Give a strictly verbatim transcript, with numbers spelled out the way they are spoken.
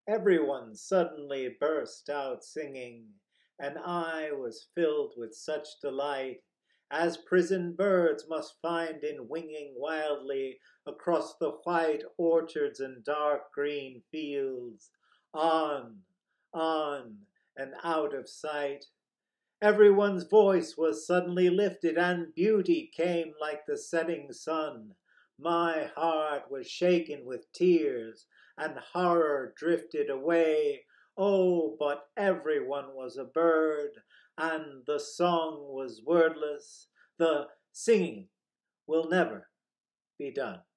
Everyone suddenly burst out singing, and I was filled with such delight as prison birds must find in winging wildly across the white orchards and dark green fields, on, on, and out of sight. Everyone's voice was suddenly lifted, and beauty came like the setting sun. My heart was shaken with tears, and horror drifted away. Oh, but everyone was a bird, and the song was wordless. The singing will never be done.